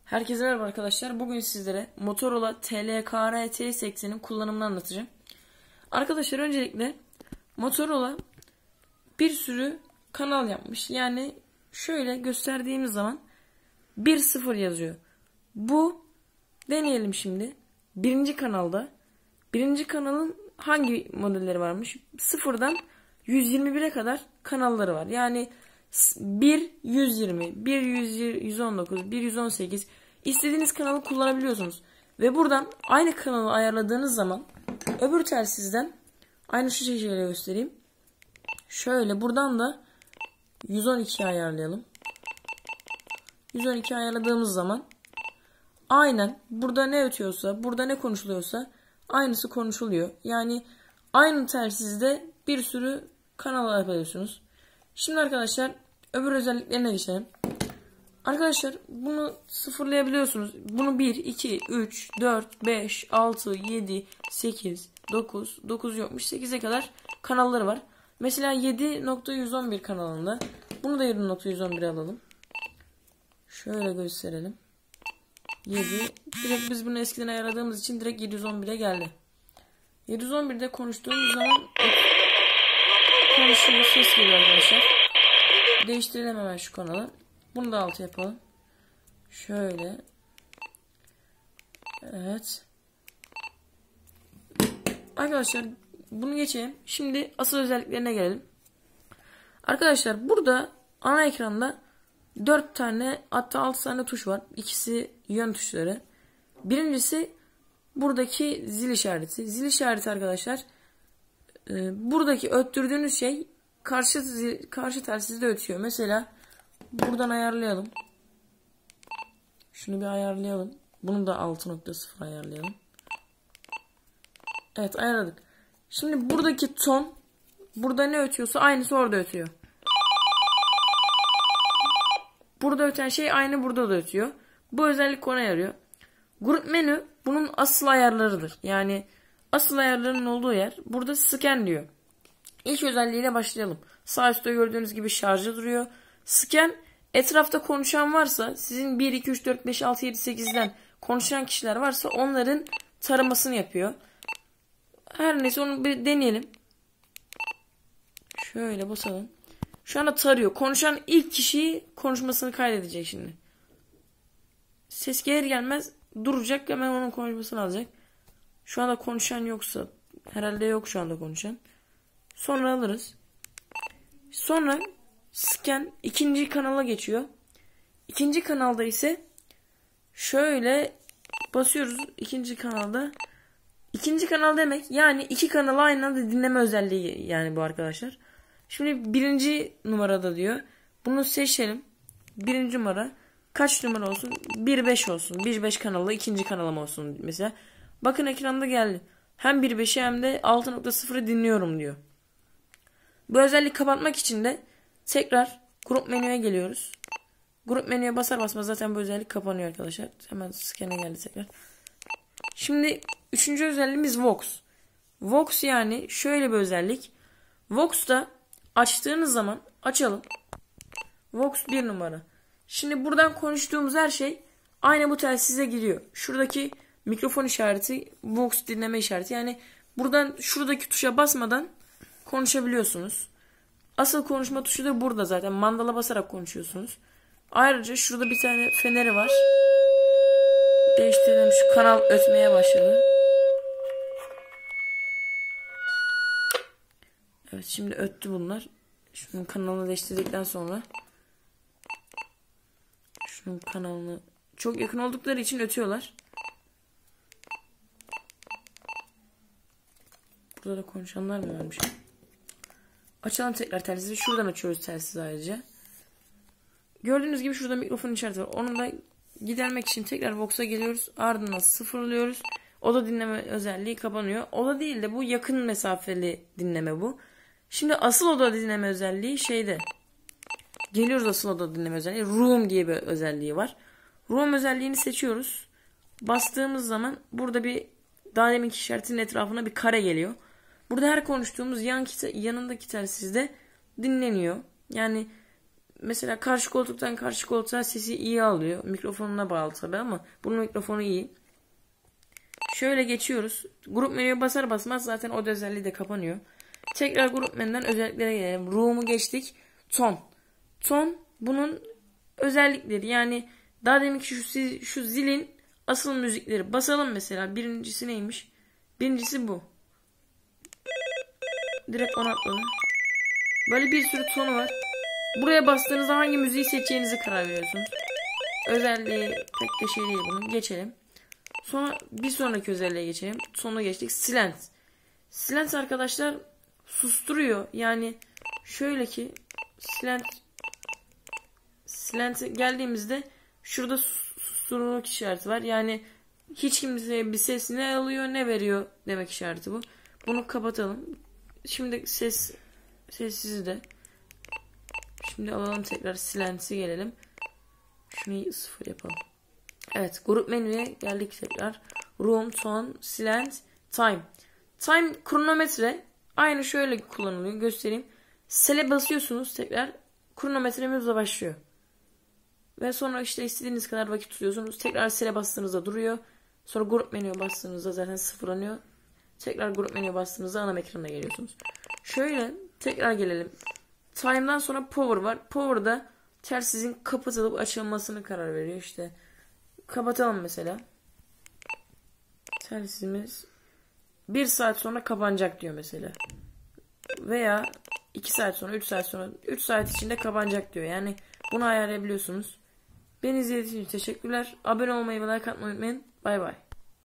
Herkese merhaba arkadaşlar. Bugün sizlere Motorola TLKR T80'in kullanımını anlatacağım. Arkadaşlar öncelikle Motorola bir sürü kanal yapmış. Yani şöyle gösterdiğimiz zaman 1.0 yazıyor. Bu deneyelim şimdi. Birinci kanalda. Birinci kanalın hangi modelleri varmış? 0'dan 121'e kadar kanalları var. Yani 1 120, 1 119, 1 118 istediğiniz kanalı kullanabiliyorsunuz. Ve buradan aynı kanalı ayarladığınız zaman öbür telsizden aynı şu şekilde göstereyim. Şöyle buradan da 112 ayarlayalım. 112 ayarladığımız zaman aynen burada ne ötüyorsa, burada ne konuşuluyorsa aynısı konuşuluyor. Yani aynı telsizde bir sürü kanal yapıyorsunuz. Şimdi arkadaşlar öbür özelliklerine geçelim. Arkadaşlar bunu sıfırlayabiliyorsunuz. Bunu 1, 2, 3, 4, 5, 6, 7, 8, 9 yokmuş. 8'e kadar kanalları var. Mesela 7.111 kanalında. Bunu da 7.111'e alalım. Şöyle gösterelim. 7. Direkt biz bunu eskiden ayarladığımız için direkt 711'e geldi. 711'de konuştuğumuz zaman konuşuyor, ses geliyor arkadaşlar. Değiştirelim hemen şu kanalı. Bunu da 6 yapalım. Şöyle. Evet. Arkadaşlar bunu geçelim. Şimdi asıl özelliklerine gelelim. Arkadaşlar burada ana ekranda 4 tane hatta 6 tane tuş var. İkisi yön tuşları. Birincisi buradaki zil işareti. Zil işareti arkadaşlar buradaki öttürdüğünüz şey karşı telsizde ötüyor. Mesela buradan ayarlayalım. Şunu bir ayarlayalım. Bunu da 6.0 ayarlayalım. Evet, ayarladık. Şimdi buradaki ton burada ne ötüyorsa aynısı orada ötüyor. Burada öten şey aynı burada da ötüyor. Bu özellik ona yarıyor. Grup menü bunun asıl ayarlarıdır. Yani asıl ayarlarının olduğu yer. Burada scan diyor. İlk özelliğiyle başlayalım. Sağ üstte gördüğünüz gibi şarjı duruyor. Scan etrafta konuşan varsa sizin 1, 2, 3, 4, 5, 6, 7, 8'den konuşan kişiler varsa onların taramasını yapıyor. Her neyse onu bir deneyelim. Şöyle basalım. Şu anda tarıyor. Konuşan ilk kişiyi konuşmasını kaydedecek şimdi. Ses gelir gelmez duracak, hemen onun konuşmasını alacak. Şu anda konuşan yoksa herhalde yok şu anda konuşan. Sonra alırız. Sonra scan ikinci kanala geçiyor. İkinci kanalda ise şöyle basıyoruz ikinci kanalda. İkinci kanal demek yani iki kanalı aynı anda dinleme özelliği yani bu arkadaşlar. Şimdi birinci numarada diyor. Bunu seçelim. Birinci numara kaç numara olsun? 1.5 olsun. 1.5 kanalı ikinci kanalım olsun mesela. Bakın ekranda geldi. Hem 1.5'i hem de 6.0'ı dinliyorum diyor. Bu özelliği kapatmak için de tekrar grup menüye geliyoruz. Grup menüye basar basmaz zaten bu özellik kapanıyor arkadaşlar. Hemen scan'e geldi tekrar. Şimdi üçüncü özelliğimiz Vox. Vox yani şöyle bir özellik. Vox'ta açtığınız zaman açalım. Vox 1 numara. Şimdi buradan konuştuğumuz her şey aynı bu telsize giriyor. Şuradaki mikrofon işareti Vox dinleme işareti. Yani buradan şuradaki tuşa basmadan konuşabiliyorsunuz. Asıl konuşma tuşu da burada zaten. Mandala basarak konuşuyorsunuz. Ayrıca şurada bir tane feneri var. Değiştirelim, şu kanal ötmeye başladı. Evet, şimdi öttü bunlar. Şunun kanalını değiştirdikten sonra şunun kanalını çok yakın oldukları için ötüyorlar. Burada da konuşanlar mı varmış? Açalım tekrar telsizi. Şuradan açıyoruz telsizi ayrıca. Gördüğünüz gibi şurada mikrofon işareti var. Onu da gidermek için tekrar Vox'a geliyoruz. Ardından sıfırlıyoruz. Oda dinleme özelliği kapanıyor. Oda değil de bu yakın mesafeli dinleme bu. Şimdi asıl oda dinleme özelliği şeyde. Geliyoruz asıl oda dinleme özelliği. Room diye bir özelliği var. Room özelliğini seçiyoruz. Bastığımız zaman burada bir daha deminki işaretin etrafına bir kare geliyor. Burada her konuştuğumuz yanındaki telsizde dinleniyor. Yani mesela karşı koltuktan karşı koltuğa sesi iyi alıyor. Mikrofonuna bağlı tabi ama bunun mikrofonu iyi. Şöyle geçiyoruz. Grup menüye basar basmaz zaten o özelliği de kapanıyor. Tekrar grup menüden özelliklere gelelim. Room'u geçtik. Ton. Ton bunun özellikleri. Yani daha deminki şu zilin asıl müzikleri. Basalım mesela. Birincisi neymiş? Birincisi bu. Direkt ona atladım. Böyle bir sürü tonu var. Buraya bastığınızda hangi müziği seçeceğinizi karar veriyorsunuz. Özelliği pek de şey değil bunun. Geçelim. Sonra bir sonraki özelliğe geçelim. Sonuna geçtik. Silence. Silence arkadaşlar susturuyor. Yani şöyle ki Silence geldiğimizde şurada susturuluk işareti var. Yani hiç kimseye bir ses ne alıyor ne veriyor demek işareti bu. Bunu kapatalım. Şimdi sessizi de. Şimdi alalım tekrar Silence'e gelelim. Şunu 0 yapalım. Evet, grup menüye geldik tekrar. Room, Tone, Silence, Time. Time kronometre. Aynı şöyle kullanılıyor. Göstereyim. Sel'e basıyorsunuz tekrar. Kronometremiz de başlıyor. Ve sonra işte istediğiniz kadar vakit tutuyorsunuz. Tekrar Sel'e bastığınızda duruyor. Sonra grup menüye bastığınızda zaten sıfırlanıyor. Tekrar grup menüye bastığınızda ana ekranına geliyorsunuz. Şöyle tekrar gelelim. Time'dan sonra Power var. Power'da telsizin kapatılıp açılmasını karar veriyor. İşte kapatalım mesela. Telsizimiz 1 saat sonra kapanacak diyor mesela. Veya 2 saat sonra, 3 saat sonra, 3 saat içinde kapanacak diyor. Yani bunu ayarlayabiliyorsunuz. Beni izlediğiniz için teşekkürler. Abone olmayı ve like atmayı unutmayın. Bay bay.